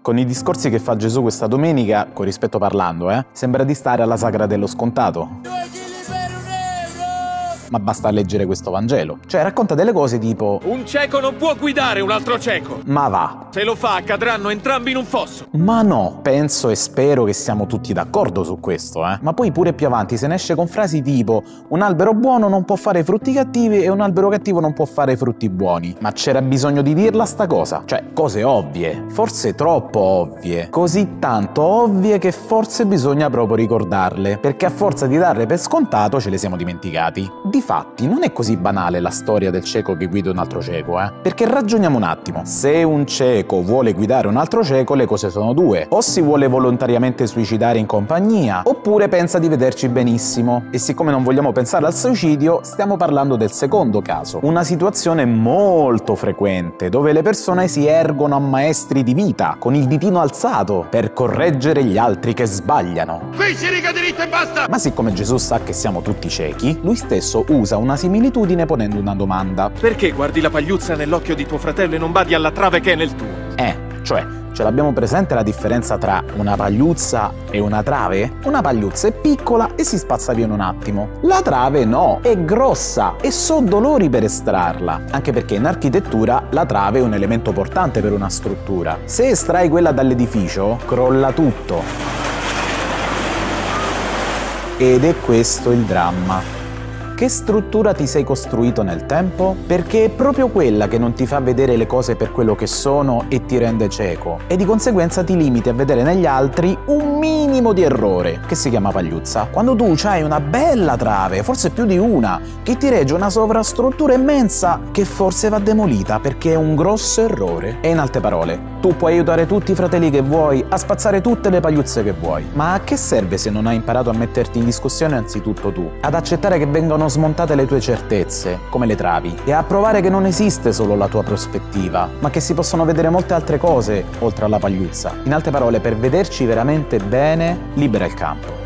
Con i discorsi che fa Gesù questa domenica, con rispetto parlando, sembra di stare alla sagra dello scontato. Ma basta leggere questo Vangelo. Cioè, racconta delle cose tipo: un cieco non può guidare un altro cieco. Ma va. Se lo fa, cadranno entrambi in un fosso. Ma no, penso e spero che siamo tutti d'accordo su questo, Ma poi pure più avanti se ne esce con frasi tipo: un albero buono non può fare frutti cattivi e un albero cattivo non può fare frutti buoni. Ma c'era bisogno di dirla sta cosa? Cioè, cose ovvie, forse troppo ovvie, così tanto ovvie che forse bisogna proprio ricordarle, perché a forza di darle per scontato ce le siamo dimenticati. Difatti, non è così banale la storia del cieco che guida un altro cieco, Perché ragioniamo un attimo. Se un cieco vuole guidare un altro cieco, le cose sono due. O si vuole volontariamente suicidare in compagnia, oppure pensa di vederci benissimo. E siccome non vogliamo pensare al suicidio, stiamo parlando del secondo caso. Una situazione molto frequente, dove le persone si ergono a maestri di vita, con il ditino alzato, per correggere gli altri che sbagliano. Qui si riga diritto e basta! Ma siccome Gesù sa che siamo tutti ciechi, lui stesso usa una similitudine ponendo una domanda. Perché guardi la pagliuzza nell'occhio di tuo fratello e non badi alla trave che è nel tuo? Cioè, ce l'abbiamo presente la differenza tra una pagliuzza e una trave? Una pagliuzza è piccola e si spazza via in un attimo. La trave no, è grossa e so dolori per estrarla. Anche perché in architettura la trave è un elemento portante per una struttura. Se estrai quella dall'edificio, crolla tutto. Ed è questo il dramma. Che struttura ti sei costruito nel tempo? Perché è proprio quella che non ti fa vedere le cose per quello che sono e ti rende cieco. E di conseguenza ti limiti a vedere negli altri un minimo di errore, che si chiama pagliuzza. Quando tu hai una bella trave, forse più di una, che ti regge una sovrastruttura immensa che forse va demolita perché è un grosso errore. E in altre parole, tu puoi aiutare tutti i fratelli che vuoi a spazzare tutte le pagliuzze che vuoi. Ma a che serve se non hai imparato a metterti in discussione anzitutto tu? Ad accettare che vengano smontate le tue certezze, come le travi, e a provare che non esiste solo la tua prospettiva, ma che si possono vedere molte altre cose oltre alla pagliuzza. In altre parole, per vederci veramente bene, libera il campo.